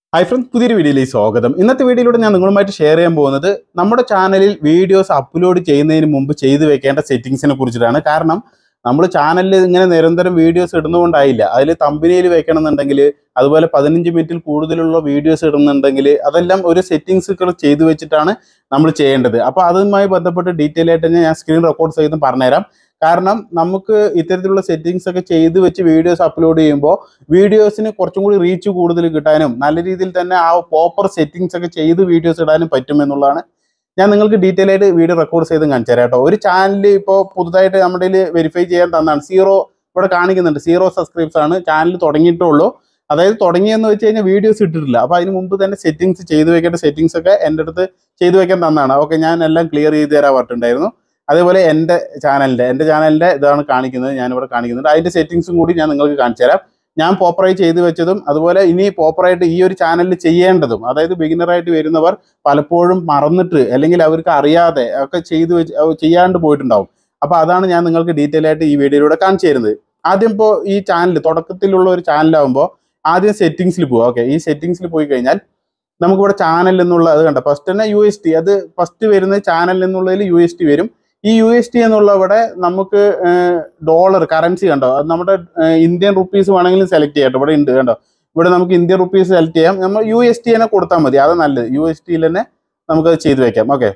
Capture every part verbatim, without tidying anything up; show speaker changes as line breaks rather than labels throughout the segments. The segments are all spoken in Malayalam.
Hi friends, പുതിയൊരു വീഡിയോയിലേക്ക് സ്വാഗതം. ഇന്നത്തെ വീഡിയോയിലൂടെ ഞാൻ നിങ്ങളുമായിട്ട് ഷെയർ ചെയ്യാൻ പോകുന്നത് നമ്മുടെ ചാനലിൽ വീഡിയോസ് അപ്ലോഡ് ചെയ്യുന്നതിന് മുമ്പ് ചെയ്തു വെക്കേണ്ട സെറ്റിംഗ്സിനെ കുറിച്ചിട്ടാണ്. കാരണം നമ്മൾ ചാനലിൽ ഇങ്ങനെ നിരന്തരം വീഡിയോസ് ഇടുന്നതുകൊണ്ടായില്ല. അതിൽ തമ്പനെയിൽ വെക്കണമെന്നുണ്ടെങ്കിൽ അതുപോലെ പതിനഞ്ച് മിനിറ്റിൽ കൂടുതലുള്ള വീഡിയോസ് ഇടുന്നുണ്ടെങ്കിൽ അതെല്ലാം ഒരു സെറ്റിംഗ്സുകൾ ചെയ്തു വെച്ചിട്ടാണ് നമ്മൾ ചെയ്യേണ്ടത്. അപ്പോൾ അതുമായി ബന്ധപ്പെട്ട് ഡീറ്റെയിൽ ആയിട്ട് ഞാൻ സ്ക്രീൻ റെക്കോർഡ് ചെയ്ത് പറഞ്ഞുതരാം. കാരണം നമുക്ക് ഇത്തരത്തിലുള്ള സെറ്റിംഗ്സ് ഒക്കെ ചെയ്ത് വെച്ച് വീഡിയോസ് അപ്ലോഡ് ചെയ്യുമ്പോൾ വീഡിയോസിന് കുറച്ചും കൂടി റീച്ച് കൂടുതൽ കിട്ടാനും നല്ല രീതിയിൽ തന്നെ ആ പ്രോപ്പർ സെറ്റിംഗ്സ് ഒക്കെ ചെയ്ത് വീഡിയോസ് ഇടാനും പറ്റുമെന്നുള്ളതാണ് ഞാൻ നിങ്ങൾക്ക് ഡീറ്റെയിൽ ആയിട്ട് വീഡിയോ റെക്കോർഡ് ചെയ്ത് കാണിച്ചു തരാം കേട്ടോ. ഒരു ചാനൽ ഇപ്പോൾ പുതുതായിട്ട് നമ്മുടെ വെരിഫൈ ചെയ്യാൻ തന്നാണ്. സീറോ ഇവിടെ കാണിക്കുന്നുണ്ട്, സീറോ സബ്സ്ക്രൈബ്സ് ആണ് ചാനൽ തുടങ്ങിയിട്ടുള്ളൂ. അതായത് തുടങ്ങിയെന്ന് വെച്ച് കഴിഞ്ഞാൽ വീഡിയോസ് ഇട്ടിട്ടില്ല. അപ്പോൾ അതിന് മുമ്പ് തന്നെ സെറ്റിംഗ്സ് ചെയ്ത് വെക്കേണ്ട സെറ്റിംഗ്സ് ഒക്കെ എൻ്റെ അടുത്ത് ചെയ്ത് വെക്കാൻ തന്നാണ്. ഓക്കെ, ഞാൻ എല്ലാം ക്ലിയർ ചെയ്ത് തരാൻ പറഞ്ഞിട്ടുണ്ടായിരുന്നു. അതേപോലെ എൻ്റെ ചാനലിൻ്റെ എൻ്റെ ചാനലിൻ്റെ ഇതാണ് കാണിക്കുന്നത്, ഞാനിവിടെ കാണിക്കുന്നുണ്ട്. അതിൻ്റെ സെറ്റിംഗ്സും കൂടി ഞാൻ നിങ്ങൾക്ക് കാണിച്ചു തരാം. ഞാൻ പോപ്പറായി ചെയ്ത് വെച്ചതും അതുപോലെ ഇനി പോപ്പറായിട്ട് ഈ ഒരു ചാനലിൽ ചെയ്യേണ്ടതും, അതായത് ബിഗിനറായിട്ട് വരുന്നവർ പലപ്പോഴും മറന്നിട്ട് അല്ലെങ്കിൽ അവർക്ക് അറിയാതെ ഒക്കെ ചെയ്ത് വെച്ച് ചെയ്യാണ്ട് പോയിട്ടുണ്ടാവും. അപ്പോൾ അതാണ് ഞാൻ നിങ്ങൾക്ക് ഡീറ്റെയിൽ ആയിട്ട് ഈ വീഡിയോയിലൂടെ കാണിച്ചു തരുന്നത്. ആദ്യം ഇപ്പോൾ ഈ ചാനൽ തുടക്കത്തിലുള്ള ഒരു ചാനലാകുമ്പോൾ ആദ്യം സെറ്റിംഗ്സിൽ പോവുക. ഓക്കെ, ഈ സെറ്റിംഗ്സിൽ പോയി കഴിഞ്ഞാൽ നമുക്കിവിടെ ചാനൽ എന്നുള്ള അത് കണ്ട ഫസ്റ്റ് തന്നെ യു എസ് ടി, അത് ഫസ്റ്റ് വരുന്നത് ചാനൽ എന്നുള്ളതിൽ യു എസ് ടി വരും. ഈ യു എസ് ടി എന്നുള്ള ഇവിടെ നമുക്ക് ഡോളർ കറൻസി കണ്ടോ, അത് നമ്മുടെ ഇന്ത്യൻ റുപ്പീസ് വേണമെങ്കിലും സെലക്ട് ചെയ്യാം. ഇവിടെ ഉണ്ട് കണ്ടോ, ഇവിടെ നമുക്ക് ഇന്ത്യൻ റുപ്പീസ് സെലക്ട് ചെയ്യാം. നമ്മൾ യു എസ് ടി തന്നെ കൊടുത്താൽ മതി, അത് നല്ലത്. യു എസ് ടിയിൽ തന്നെ നമുക്കത് ചെയ്ത് വെക്കാം. ഓക്കെ,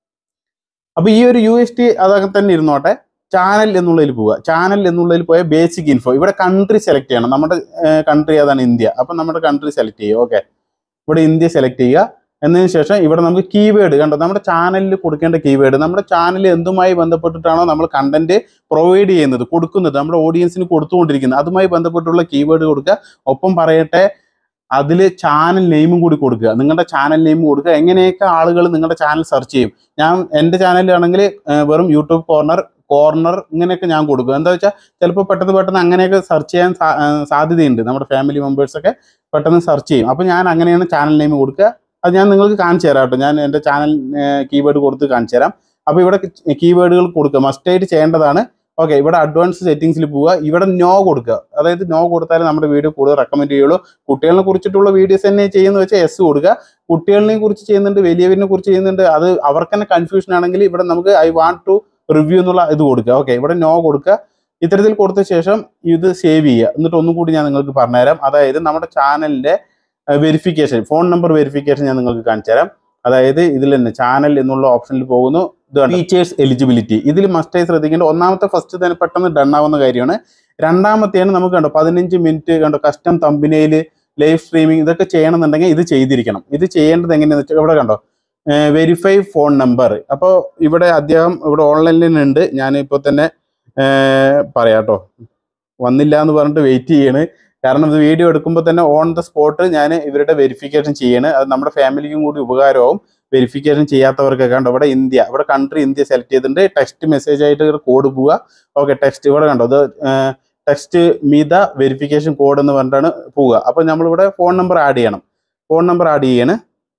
അപ്പോൾ ഈ ഒരു യു എസ് ടി അതങ്ങനെ തന്നെ ഇരുന്നോട്ടെ. ചാനൽ എന്നുള്ളതിൽ പോവുക. ചാനൽ എന്നുള്ളതിൽ പോയ ബേസിക് ഇൻഫോ, ഇവിടെ കൺട്രി സെലക്ട് ചെയ്യണം. നമ്മുടെ കൺട്രി അതാണ് ഇന്ത്യ. അപ്പം നമ്മുടെ കൺട്രി സെലക്ട് ചെയ്യുക. ഓക്കെ, ഇവിടെ ഇന്ത്യ സെലക്ട് ചെയ്യുക. എന്നതിന് ശേഷം ഇവിടെ നമുക്ക് കീവേഡ് കണ്ടോ, നമ്മുടെ ചാനലിൽ കൊടുക്കേണ്ട കീവേഡ്, നമ്മുടെ ചാനൽ എന്തുമായി ബന്ധപ്പെട്ടിട്ടാണോ നമ്മൾ കണ്ടന്റ് പ്രൊവൈഡ് ചെയ്യുന്നത് കൊടുക്കുന്നത് നമ്മുടെ ഓഡിയൻസിന് കൊടുത്തുകൊണ്ടിരിക്കുന്നത് അതുമായി ബന്ധപ്പെട്ടുള്ള കീവേഡ് കൊടുക്കുക. ഒപ്പം പറയട്ടെ അതിൽ ചാനൽ നെയിമും കൂടി കൊടുക്കുക. നിങ്ങളുടെ ചാനൽ നെയിം കൊടുക്കുക. എങ്ങനെയൊക്കെ ആളുകൾ നിങ്ങളുടെ ചാനൽ സെർച്ച് ചെയ്യും. ഞാൻ എൻ്റെ ചാനലിലാണെങ്കിൽ വെറും യൂട്യൂബ് കോർണർ കോർണർ ഇങ്ങനെയൊക്കെ ഞാൻ കൊടുക്കും. എന്താ വെച്ചാൽ ചിലപ്പോൾ പെട്ടെന്ന് പെട്ടെന്ന് അങ്ങനെയൊക്കെ സെർച്ച് ചെയ്യാൻ സാധ്യതയുണ്ട്. നമ്മുടെ ഫാമിലി മെമ്പേഴ്സൊക്കെ പെട്ടെന്ന് സെർച്ച് ചെയ്യും. അപ്പോൾ ഞാൻ അങ്ങനെയാണ് ചാനൽ നെയിം കൊടുക്കുക. അത് ഞാൻ നിങ്ങൾക്ക് കാണിച്ചു തരാം കേട്ടോ. ഞാൻ എൻ്റെ ചാനൽ കീവേഡ് കൊടുത്ത് കാണിച്ചു തരാം. അപ്പോൾ ഇവിടെ കീവേഡുകൾ കൊടുക്കുക, മസ്റ്റായിട്ട് ചെയ്യേണ്ടതാണ്. ഓക്കെ, ഇവിടെ അഡ്വാൻസ് സെറ്റിംഗ്സിൽ പോവുക. ഇവിടെ നോ കൊടുക്കുക. അതായത് നോ കൊടുത്താലേ നമ്മുടെ വീഡിയോ കൂടുതൽ റെക്കമെൻഡ് ചെയ്യുള്ളൂ. കുട്ടികളെ കുറിച്ചിട്ടുള്ള വീഡിയോസ് തന്നെ ചെയ്യുന്ന വെച്ചാൽ എസ് കൊടുക്കുക. കുട്ടികളെ കുറിച്ച് ചെയ്യുന്നുണ്ട്, വലിയവരിനെ കുറിച്ച് ചെയ്യുന്നുണ്ട്, അത് അവർക്ക് തന്നെ കൺഫ്യൂഷൻ ആണെങ്കിൽ ഇവിടെ നമുക്ക് ഐ വാണ്ട് ടു റിവ്യൂ എന്നുള്ള ഇത് കൊടുക്കുക. ഓക്കെ, ഇവിടെ നോ കൊടുക്കുക. ഇത്തരത്തിൽ കൊടുത്ത ശേഷം ഇത് സേവ് ചെയ്യുക. എന്നിട്ട് ഒന്നും കൂടി ഞാൻ നിങ്ങൾക്ക് പറഞ്ഞുതരാം. അതായത് നമ്മുടെ ചാനലിൻ്റെ വെരിഫിക്കേഷൻ, ഫോൺ നമ്പർ വെരിഫിക്കേഷൻ ഞാൻ നിങ്ങൾക്ക് കാണിച്ചു തരാം. അതായത് ഇതിൽ തന്നെ ചാനൽ എന്നുള്ള ഓപ്ഷനിൽ പോകുന്നു. ഇതാണ് ഫീച്ചേഴ്സ് എലിജിബിലിറ്റി. ഇതിൽ മസ്റ്റായി ശ്രദ്ധിക്കേണ്ട ഒന്നാമത്തെ ഫസ്റ്റ് തന്നെ പെട്ടെന്ന് ഡൺ ആവുന്ന കാര്യമാണ്. രണ്ടാമത്തെയാണ് നമുക്ക് കണ്ടോ പതിനഞ്ച് മിനിറ്റ് കണ്ടോ കസ്റ്റം തമ്പനെയിൽ ലൈവ് സ്ട്രീമിംഗ് ഇതൊക്കെ ചെയ്യണമെന്നുണ്ടെങ്കിൽ ഇത് ചെയ്തിരിക്കണം. ഇത് ചെയ്യേണ്ടത് എങ്ങനെയാണെന്ന് വെച്ചാൽ ഇവിടെ കണ്ടോ വെരിഫൈ ഫോൺ നമ്പർ. അപ്പോൾ ഇവിടെ അദ്ദേഹം ഇവിടെ ഓൺലൈനിൽ ഉണ്ട്. ഞാനിപ്പോൾ തന്നെ പറയാം കേട്ടോ, വന്നില്ല എന്ന് പറഞ്ഞിട്ട് വെയിറ്റ് ചെയ്യണ്. കാരണം ഇത് വീഡിയോ എടുക്കുമ്പോൾ തന്നെ ഓൺ ദ സ്പോട്ട് ഞാൻ ഇവരുടെ വെരിഫിക്കേഷൻ ചെയ്യണ്. അത് നമ്മുടെ ഫാമിലിക്കും കൂടി ഉപകാരമാവും. വെരിഫിക്കേഷൻ ചെയ്യാത്തവർക്കൊക്കെ കണ്ടോ ഇവിടെ ഇന്ത്യ, ഇവിടെ കൺട്രി ഇന്ത്യ സെലക്ട് ചെയ്തിട്ടുണ്ട്. ടെക്സ്റ്റ് മെസ്സേജ് ആയിട്ട് കോഡ് പോവുക. ഓക്കെ, ടെക്സ്റ്റ് ഇവിടെ കണ്ടോ, ഇത് ടെക്സ്റ്റ് മീത വെരിഫിക്കേഷൻ കോഡ് എന്ന് പറഞ്ഞിട്ടാണ് പോവുക. അപ്പോൾ നമ്മളിവിടെ ഫോൺ നമ്പർ ആഡ് ചെയ്യണം. ഫോൺ നമ്പർ ആഡ് ചെയ്യണം.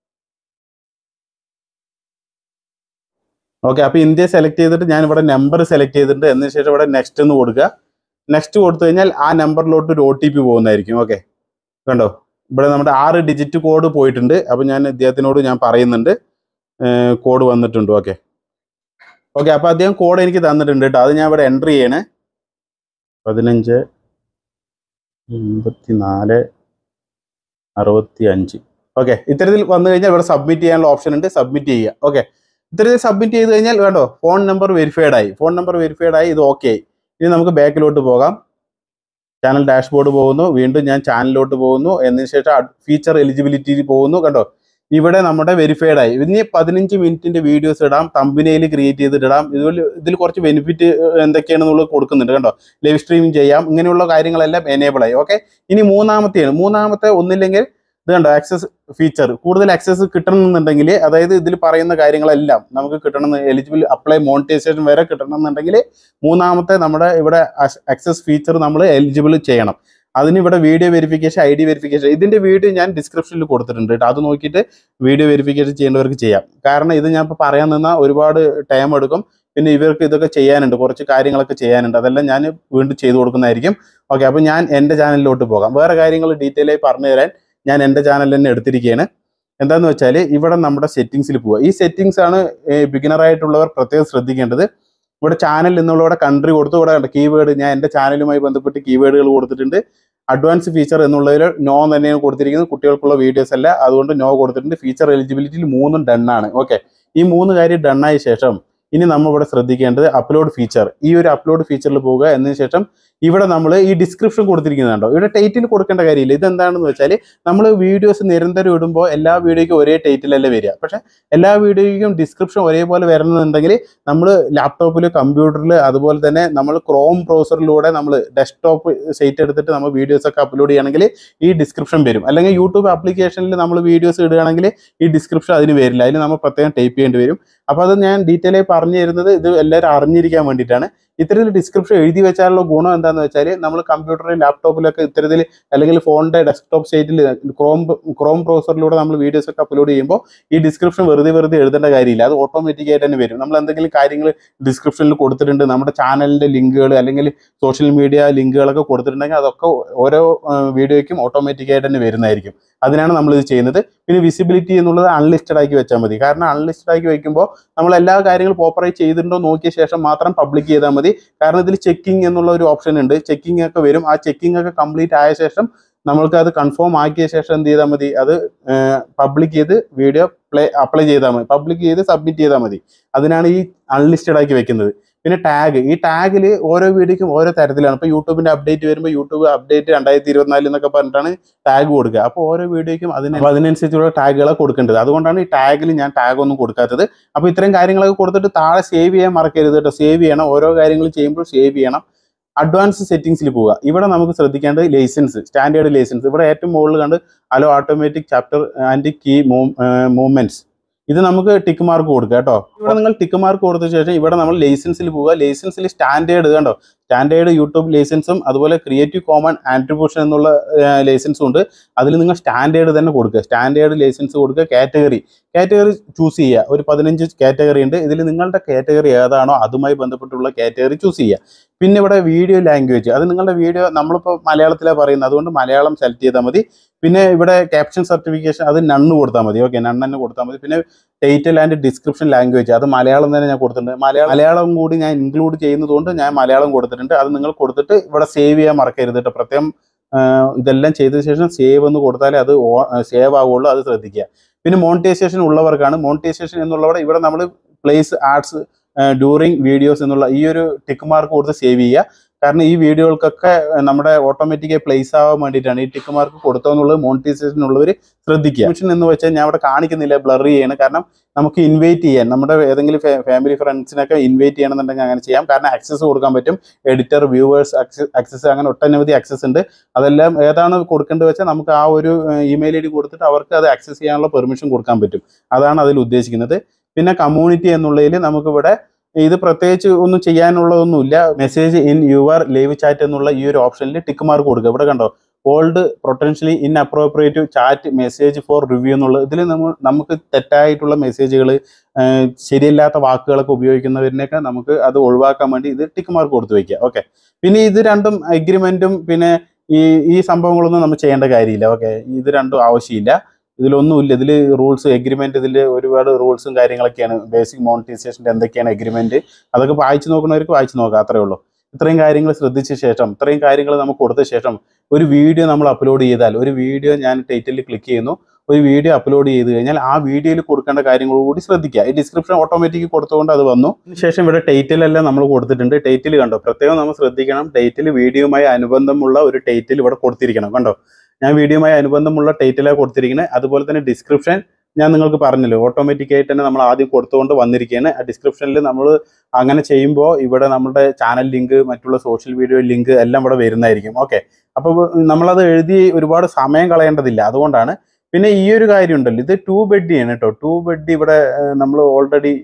ഓക്കെ, അപ്പോൾ ഇന്ത്യ സെലക്ട് ചെയ്തിട്ട് ഞാൻ ഇവിടെ നമ്പർ സെലക്ട് ചെയ്തിട്ടുണ്ട്. എന്നതിന് ശേഷം ഇവിടെ നെക്സ്റ്റ് എന്ന് കൊടുക്കുക. നെക്സ്റ്റ് കൊടുത്തു കഴിഞ്ഞാൽ ആ നമ്പറിലോട്ട് ഒരു ഒ ടി പി പോകുന്നതായിരിക്കും. ഓക്കെ, കണ്ടോ ഇവിടെ നമ്മുടെ ആറ് ഡിജിറ്റ് കോഡ് പോയിട്ടുണ്ട്. അപ്പോൾ ഞാൻ അദ്ദേഹത്തിനോട് ഞാൻ പറയുന്നുണ്ട് കോഡ് വന്നിട്ടുണ്ട്. ഓക്കെ ഓക്കെ അപ്പോൾ അദ്ദേഹം കോഡ് എനിക്ക് തന്നിട്ടുണ്ട് കേട്ടോ. അത് ഞാൻ ഇവിടെ എൻ്റർ ചെയ്യണേ. പതിനഞ്ച് എൺപത്തി നാല് അറുപത്തി അഞ്ച്. ഓക്കെ, ഇത്തരത്തിൽ വന്നു കഴിഞ്ഞാൽ ഇവിടെ സബ്മിറ്റ് ചെയ്യാനുള്ള ഓപ്ഷൻ ഉണ്ട്. സബ്മിറ്റ് ചെയ്യുക. ഓക്കെ, ഇത്തരത്തിൽ സബ്മിറ്റ് ചെയ്ത് കഴിഞ്ഞാൽ വേണ്ടോ ഫോൺ നമ്പർ വെരിഫൈഡ് ആയി. ഫോൺ നമ്പർ വെരിഫൈഡ് ആയി. ഇത് ഓക്കെ ആയി. ഇനി നമുക്ക് ബാക്കിലോട്ട് പോകാം. ചാനൽ ഡാഷ്ബോർഡ് പോകുന്നു. വീണ്ടും ഞാൻ ചാനലിലോട്ട് പോകുന്നു. എന്നതിന് ശേഷം ഫീച്ചർ എലിജിബിലിറ്റി പോകുന്നു. കണ്ടോ ഇവിടെ നമ്മുടെ വെരിഫൈഡ് ആയി. ഇനി പതിനഞ്ച് മിനിറ്റിന്റെ വീഡിയോസ് ഇടാം, തമ്പനെയിൽ ക്രിയേറ്റ് ചെയ്തിട്ട് ഇടാം. ഇതുപോലെ ഇതിൽ കുറച്ച് ബെനിഫിറ്റ് എന്തൊക്കെയാണെന്നുള്ളത് കൊടുക്കുന്നുണ്ട്. കണ്ടോ ലൈവ് സ്ട്രീമിംഗ് ചെയ്യാം. ഇങ്ങനെയുള്ള കാര്യങ്ങളെല്ലാം എനേബിൾ ആയി. ഓക്കെ, ഇനി മൂന്നാമത്തെയാണ്. മൂന്നാമത്തെ ഒന്നില്ലെങ്കിൽ ഇത് കണ്ടോ ആക്സസ് ഫീച്ചർ, കൂടുതൽ ആക്സസ് കിട്ടണമെന്നുണ്ടെങ്കിൽ, അതായത് ഇതിൽ പറയുന്ന കാര്യങ്ങളെല്ലാം നമുക്ക് കിട്ടണം, എലിജിബിൾ അപ്ലൈ മോണിറ്റൈസേഷൻ വരെ കിട്ടണമെന്നുണ്ടെങ്കിൽ മൂന്നാമത്തെ നമ്മുടെ ഇവിടെ ആക്സസ് ഫീച്ചർ നമ്മൾ എലിജിബിൾ ചെയ്യണം. അതിന് ഇവിടെ video verification, I D verification, ഇതിൻ്റെ വീഡിയോ ഞാൻ ഡിസ്ക്രിപ്ഷനിൽ കൊടുത്തിട്ടുണ്ട് കേട്ടോ. അത് നോക്കിയിട്ട് വീഡിയോ വെരിഫിക്കേഷൻ ചെയ്യേണ്ടവർക്ക് ചെയ്യാം. കാരണം ഇത് ഞാൻ ഇപ്പോൾ പറയാൻ നിന്നാൽ ഒരുപാട് ടൈം എടുക്കും. പിന്നെ ഇവർക്ക് ഇതൊക്കെ ചെയ്യാനുണ്ട്, കുറച്ച് കാര്യങ്ങളൊക്കെ ചെയ്യാനുണ്ട്. അതെല്ലാം ഞാൻ വീണ്ടും ചെയ്തു കൊടുക്കുന്നതായിരിക്കും. ഓക്കെ, അപ്പോൾ ഞാൻ എൻ്റെ ചാനലിലോട്ട് പോകാം. വേറെ കാര്യങ്ങൾ ഡീറ്റെയിൽ ആയി പറഞ്ഞു തരാൻ ഞാൻ എൻ്റെ ചാനൽ തന്നെ എടുത്തിരിക്കുകയാണ്. എന്താണെന്ന് വെച്ചാൽ ഇവിടെ നമ്മുടെ സെറ്റിങ്സിൽ പോവുക. ഈ സെറ്റിങ്സ് ആണ് ബിഗിനറായിട്ടുള്ളവർ പ്രത്യേകം ശ്രദ്ധിക്കേണ്ടത്. ഇവിടെ ചാനൽ എന്നുള്ള ഇവിടെ കൺട്രി കൊടുത്തു, ഇവിടെ കീവേഡ് ഞാൻ എൻ്റെ ചാനലുമായി ബന്ധപ്പെട്ട് കീവേഡുകൾ കൊടുത്തിട്ടുണ്ട്. അഡ്വാൻസ് ഫീച്ചർ എന്നുള്ളതിൽ നോ തന്നെയാണ് കൊടുത്തിരിക്കുന്നത്, കുട്ടികൾക്കുള്ള വീഡിയോസ് അല്ല, അതുകൊണ്ട് നോ കൊടുത്തിട്ടുണ്ട്. ഫീച്ചർ എലിജിബിലിറ്റിയിൽ മൂന്നും ഡൺ ആണ്. ഓക്കെ, ഈ മൂന്ന് കാര്യം ഡണ്ണായ ശേഷം ഇനി നമ്മൾ ഇവിടെ ശ്രദ്ധിക്കേണ്ടത് അപ്ലോഡ് ഫീച്ചർ. ഈ ഒരു അപ്ലോഡ് ഫീച്ചറിൽ പോവുക. എന്നതിന് ശേഷം ഇവിടെ നമ്മൾ ഈ ഡിസ്ക്രിപ്ഷൻ കൊടുത്തിരിക്കുന്നുണ്ടോ, ഇവിടെ ടൈറ്റിൽ കൊടുക്കേണ്ട കാര്യമില്ല. ഇതെന്താണെന്ന് വെച്ചാൽ നമ്മൾ വീഡിയോസ് നിരന്തരം ഇടുമ്പോൾ എല്ലാ വീഡിയോയ്ക്കും ഒരേ ടൈറ്റിലല്ല വരിക. പക്ഷേ എല്ലാ വീഡിയോയ്ക്കും ഡിസ്ക്രിപ്ഷൻ ഒരേപോലെ വരണമെന്നുണ്ടെങ്കിൽ നമ്മൾ ലാപ്ടോപ്പിൽ, കമ്പ്യൂട്ടറിൽ, അതുപോലെ തന്നെ നമ്മൾ ക്രോം ബ്രൗസറിലൂടെ നമ്മൾ ഡെസ്ക്ടോപ്പ് സൈറ്റ് എടുത്തിട്ട് നമ്മൾ വീഡിയോസൊക്കെ അപ്ലോഡ് ചെയ്യുകയാണെങ്കിൽ ഈ ഡിസ്ക്രിപ്ഷൻ വരും. അല്ലെങ്കിൽ യൂട്യൂബ് ആപ്ലിക്കേഷനിൽ നമ്മൾ വീഡിയോസ് ഇടുകയാണെങ്കിൽ ഈ ഡിസ്ക്രിപ്ഷൻ അതിന് വരില്ല, അതിന് നമ്മൾ പ്രത്യേകം ടൈപ്പ് ചെയ്യേണ്ടി വരും. അപ്പോൾ അത് ഞാൻ ഡീറ്റെയിൽ ആയി പറഞ്ഞു തരുന്നത് ഇത് എല്ലാവരും അറിഞ്ഞിരിക്കാൻ വേണ്ടിയിട്ടാണ്. ഇത്തരത്തിൽ ഡിസ്ക്രിപ്ഷൻ എഴുതി വെച്ചാലുള്ള ഗുണം എന്താണെന്ന് വെച്ചാൽ നമ്മൾ കമ്പ്യൂട്ടറിൽ, ലാപ്ടോപ്പിലൊക്കെ ഇത്തരത്തിൽ അല്ലെങ്കിൽ ഫോണിൻ്റെ ഡെസ്ക്ടോപ്പ് സൈറ്റിൽ ക്രോം ക്രോം ബ്രൗസറിലൂടെ നമ്മൾ വീഡിയോസ് ഒക്കെ അപ്ലോഡ് ചെയ്യുമ്പോൾ ഈ ഡിസ്ക്രിപ്ഷൻ വെറുതെ വെറുതെ എഴുതേണ്ട കാര്യമില്ല, അത് ഓട്ടോമാറ്റിക്കായിട്ട് തന്നെ വരും. നമ്മൾ എന്തെങ്കിലും കാര്യങ്ങൾ ഡിസ്ക്രിപ്ഷനിൽ കൊടുത്തിട്ടുണ്ട്, നമ്മുടെ ചാനലിൻ്റെ ലിങ്കുകൾ അല്ലെങ്കിൽ സോഷ്യൽ മീഡിയ ലിങ്കുകളൊക്കെ കൊടുത്തിട്ടുണ്ടെങ്കിൽ അതൊക്കെ ഓരോ വീഡിയോയ്ക്കും ഓട്ടോമാറ്റിക്കായിട്ട് തന്നെ വരുന്നതായിരിക്കും. അതിനാണ് നമ്മളിത് ചെയ്യുന്നത്. പിന്നെ വിസിബിലിറ്റി എന്നുള്ളത് അൺലിസ്റ്റഡ് ആക്കി വെച്ചാൽ മതി. കാരണം അൺലിസ്റ്റഡ് ആക്കി വയ്ക്കുമ്പോൾ നമ്മൾ എല്ലാ കാര്യങ്ങളും പ്രോപ്പറായി ചെയ്തിട്ടുണ്ടോ നോക്കിയ ശേഷം മാത്രം പബ്ലിക് ചെയ്താൽ മതി. കാരണം ഇതിൽ ചെക്കിംഗ് എന്നുള്ള ഒരു ഓപ്ഷൻ ഉണ്ട്, ചെക്കിംഗ് ഒക്കെ വരും. ആ ചെക്കിംഗ് ഒക്കെ കംപ്ലീറ്റ് ആയ ശേഷം നമ്മൾക്ക് അത് കൺഫേം ആക്കിയ ശേഷം എന്ത് ചെയ്താൽ മതി, അത് പബ്ലിക് ചെയ്ത് വീഡിയോ പ്ലേ അപ്ലൈ ചെയ്താൽ മതി, പബ്ലിക് ചെയ്ത് സബ്മിറ്റ് ചെയ്താൽ മതി. അതിനാണ് ഈ അൺലിസ്റ്റഡ് ആക്കി വെക്കുന്നത്. പിന്നെ ടാഗ്, ഈ ടാഗിൽ ഓരോ വീഡിയോയ്ക്കും ഓരോ തരത്തിലാണ്. ഇപ്പോൾ യൂട്യൂബിൻ്റെ അപ്ഡേറ്റ് വരുമ്പോൾ യൂട്യൂബ് അപ്ഡേറ്റ് രണ്ടായിരത്തി ഇരുപത്തിനാലിൽ എന്നൊക്കെ പറഞ്ഞിട്ടാണ് ടാഗ് കൊടുക്കുക. അപ്പോൾ ഓരോ വീഡിയോയ്ക്കും അതിന് അതിനനുസരിച്ചുള്ള ടാഗുകളെ കൊടുക്കേണ്ടത്. അതുകൊണ്ടാണ് ഈ ടാഗിൽ ഞാൻ ടാഗ് ഒന്നും കൊടുക്കാത്തത്. അപ്പോൾ ഇത്രയും കാര്യങ്ങളൊക്കെ കൊടുത്തിട്ട് താഴെ സേവ് ചെയ്യാൻ മറക്കരുത് കേട്ടോ. സേവ് ചെയ്യണം, ഓരോ കാര്യങ്ങൾ ചെയ്യുമ്പോൾ സേവ് ചെയ്യണം. അഡ്വാൻസ് സെറ്റിംഗ്സിൽ പോവുക. ഇവിടെ നമുക്ക് ശ്രദ്ധിക്കേണ്ടത് ലൈസൻസ്, സ്റ്റാൻഡേർഡ് ലൈസൻസ്. ഇവിടെ ഏറ്റവും മുകളിൽ കണ്ട് allow automatic chapter and key movements, ഇത് നമുക്ക് ടിക്ക് മാർക്ക് കൊടുക്കുക കേട്ടോ. ഇവിടെ നിങ്ങൾ ടിക്ക് മാർക്ക് കൊടുത്ത ശേഷം ഇവിടെ നമ്മൾ ലൈസൻസിൽ പോവുക. ലൈസൻസിൽ സ്റ്റാൻഡേർഡ് കണ്ടോ, സ്റ്റാൻഡേർഡ് യൂട്യൂബ് ലൈസൻസും അതുപോലെ ക്രിയേറ്റീവ് കോമൺ ആട്രിബ്യൂഷൻ എന്നുള്ള ലൈസൻസും ഉണ്ട്. അതിൽ നിങ്ങൾ സ്റ്റാൻഡേർഡ് തന്നെ കൊടുക്കുക, സ്റ്റാൻഡേർഡ് ലൈസൻസ് കൊടുക്കുക. കാറ്റഗറി കാറ്റഗറി ചൂസ് ചെയ്യുക. ഒരു പതിനഞ്ച് കാറ്റഗറി ഉണ്ട്. ഇതിൽ നിങ്ങളുടെ കാറ്റഗറി ഏതാണോ അതുമായി ബന്ധപ്പെട്ടുള്ള കാറ്റഗറി ചൂസ് ചെയ്യുക. പിന്നെ ഇവിടെ വീഡിയോ ലാംഗ്വേജ്, അത് നിങ്ങളുടെ വീഡിയോ നമ്മളിപ്പോൾ മലയാളത്തിലാണ് പറയുന്നത്, അതുകൊണ്ട് മലയാളം സെലക്ട് ചെയ്താൽ മതി. പിന്നെ ഇവിടെ ക്യാപ്ഷൻ സർട്ടിഫിക്കേഷൻ അത് നണ്ണ് കൊടുത്താൽ മതി. ഓക്കെ, നണ്ണ് കൊടുത്താൽ മതി. പിന്നെ ടൈറ്റിൽ ആൻഡ് ഡിസ്ക്രിപ്ഷൻ ലാംഗ്വേജ് അത് മലയാളം തന്നെ ഞാൻ കൊടുത്തിട്ടുണ്ട്. മലയാളം മലയാളം കൂടി ഞാൻ ഇൻക്ലൂഡ് ചെയ്യുന്നതുകൊണ്ട് ഞാൻ മലയാളം കൊടുത്തിട്ടുണ്ട്. അത് നിങ്ങൾ കൊടുത്തിട്ട് ഇവിടെ സേവ് ചെയ്യാൻ മറക്കരുത് കേട്ടോ. പ്രത്യേകം ഇതെല്ലാം ചെയ്ത ശേഷം സേവ് എന്ന് കൊടുത്താലേ അത് സേവ് ആവുള്ളൂ, അത് ശ്രദ്ധിക്കുക. പിന്നെ മോണിറ്റൈസേഷൻ ഉള്ളവർക്കാണ്. മോണിറ്റൈസേഷൻ എന്നുള്ളവിടെ ഇവിടെ നമ്മൾ പ്ലേസ് ആഡ്സ് ഡ്യൂറിങ് വീഡിയോസ് എന്നുള്ള ഈ ഒരു ടിക്ക് മാർക്ക് കൊടുത്ത് സേവ് ചെയ്യുക. കാരണം ഈ വീഡിയോകൾക്കൊക്കെ നമ്മുടെ ഓട്ടോമാറ്റിക്കായി പ്ലേസ് ആവാൻ വേണ്ടിയിട്ടാണ് ഈ ടിക്ക് മാർക്ക് കൊടുത്തതെന്നുള്ളത് മോണിറ്റൈസേഷൻ ഉള്ളവർ ശ്രദ്ധിക്കുക. ഓപ്ഷൻ എന്ന് വെച്ചാൽ ഞാൻ അവിടെ കാണിക്കുന്നില്ല, ബ്ലർ ചെയ്യണം. കാരണം നമുക്ക് ഇൻവൈറ്റ് ചെയ്യാൻ നമ്മുടെ ഏതെങ്കിലും ഫാമിലി ഫ്രണ്ട്സിനൊക്കെ ഇൻവൈറ്റ് ചെയ്യണമെന്നുണ്ടെങ്കിൽ അങ്ങനെ ചെയ്യാം. കാരണം ആക്സസ് കൊടുക്കാൻ പറ്റും, എഡിറ്റർ, വ്യൂവേഴ്സ് ആക്സസ്, അങ്ങനെ ഒട്ടനവധി ആക്സസ് ഉണ്ട്. അതെല്ലാം ഏതാണ് കൊടുക്കേണ്ടത് വെച്ചാൽ നമുക്ക് ആ ഒരു ഇമെയിൽ ഐ ഡി കൊടുത്തിട്ട് അവർക്ക് അത് ആക്സസ് ചെയ്യാനുള്ള പെർമിഷൻ കൊടുക്കാൻ പറ്റും. അതാണ് അതിൽ ഉദ്ദേശിക്കുന്നത്. പിന്നെ കമ്മ്യൂണിറ്റി എന്നുള്ളതിൽ നമുക്കിവിടെ ഇത് പ്രത്യേകിച്ച് ഒന്നും ചെയ്യാനുള്ളതൊന്നുമില്ല. Message in your live chat എന്നുള്ള ഈ ഒരു ഓപ്ഷനിൽ ടിക്ക് മാർക്ക് കൊടുക്കുക. ഇവിടെ കണ്ടോ, hold potentially inappropriate chat message for review എന്നുള്ളത്. ഇതിൽ നമ്മൾ നമുക്ക് തെറ്റായിട്ടുള്ള മെസ്സേജുകൾ, ശരിയല്ലാത്ത വാക്കുകളൊക്കെ ഉപയോഗിക്കുന്നവരിനൊക്കെ നമുക്ക് അത് ഒഴിവാക്കാൻ വേണ്ടി ഇത് ടിക്ക് മാർക്ക് കൊടുത്ത് വയ്ക്കുക. ഓക്കെ, പിന്നെ ഇത് രണ്ടും അഗ്രിമെൻറ്റും പിന്നെ ഈ ഈ സംഭവങ്ങളൊന്നും നമ്മൾ ചെയ്യേണ്ട കാര്യമില്ല. ഓക്കെ, ഇത് രണ്ടും ആവശ്യമില്ല. ഇതിലൊന്നുമില്ല. ഇതിൽ റൂൾസ് എഗ്രിമെൻറ്റ്, ഇതിൽ ഒരുപാട് റൂൾസും കാര്യങ്ങളൊക്കെയാണ്. ബേസിക് മോണിറ്റൈസേഷൻ്റെ എന്തൊക്കെയാണ് എഗ്രിമെൻറ്റ്, അതൊക്കെ വായിച്ച് നോക്കുന്നവർക്ക് വായിച്ച് നോക്കാം, അത്രേ ഉള്ളൂ. ഇത്രയും കാര്യങ്ങൾ ശ്രദ്ധിച്ച ശേഷം, ഇത്രയും കാര്യങ്ങൾ നമുക്ക് കൊടുത്ത ശേഷം ഒരു വീഡിയോ നമ്മൾ അപ്ലോഡ് ചെയ്താൽ, ഒരു വീഡിയോ ഞാൻ ടൈറ്റിലിൽ ക്ലിക്ക് ചെയ്യുന്നു, ഒരു വീഡിയോ അപ്ലോഡ് ചെയ്ത് കഴിഞ്ഞാൽ ആ വീഡിയോയിൽ കൊടുക്കേണ്ട കാര്യങ്ങൾ കൂടി ശ്രദ്ധിക്കുക. ഈ ഡിസ്ക്രിപ്ഷൻ ഓട്ടോമാറ്റിക് കൊടുത്തുകൊണ്ട് അത് വന്നു. അതിനുശേഷം ഇവിടെ ടൈറ്റിലെല്ലാം നമ്മൾ കൊടുത്തിട്ടുണ്ട്. ടൈറ്റിൽ കണ്ടോ, പ്രത്യേകം നമ്മൾ ശ്രദ്ധിക്കണം. ടൈറ്റിൽ വീഡിയോയുമായി അനുബന്ധമുള്ള ഒരു ടൈറ്റിൽ ഇവിടെ കൊടുത്തിരിക്കണം. കണ്ടോ, ഞാൻ വീഡിയോയുമായി അനുബന്ധമുള്ള ടൈറ്റിലാണ് കൊടുത്തിരിക്കുന്നത്. അതുപോലെ തന്നെ ഡിസ്ക്രിപ്ഷൻ ഞാൻ നിങ്ങൾക്ക് പറഞ്ഞല്ലോ, ഓട്ടോമാറ്റിക്കായിട്ട് തന്നെ നമ്മൾ ആദ്യം കൊടുത്തുകൊണ്ട് വന്നിരിക്കുകയാണ്. ആ ഡിസ്ക്രിപ്ഷനിൽ നമ്മൾ അങ്ങനെ ചെയ്യുമ്പോൾ ഇവിടെ നമ്മുടെ ചാനൽ ലിങ്ക്, മറ്റുള്ള സോഷ്യൽ വീഡിയോ ലിങ്ക് എല്ലാം ഇവിടെ വരുന്നതായിരിക്കും. ഓക്കെ, അപ്പോൾ നമ്മളത് എഴുതി ഒരുപാട് സമയം കളയേണ്ടതില്ല, അതുകൊണ്ടാണ്. പിന്നെ ഈ ഒരു കാര്യം ഉണ്ടല്ലോ, ഇത് ടു ബെഡിയാണ് കേട്ടോ. ടു ബെഡ് ഇവിടെ നമ്മൾ ഓൾറെഡി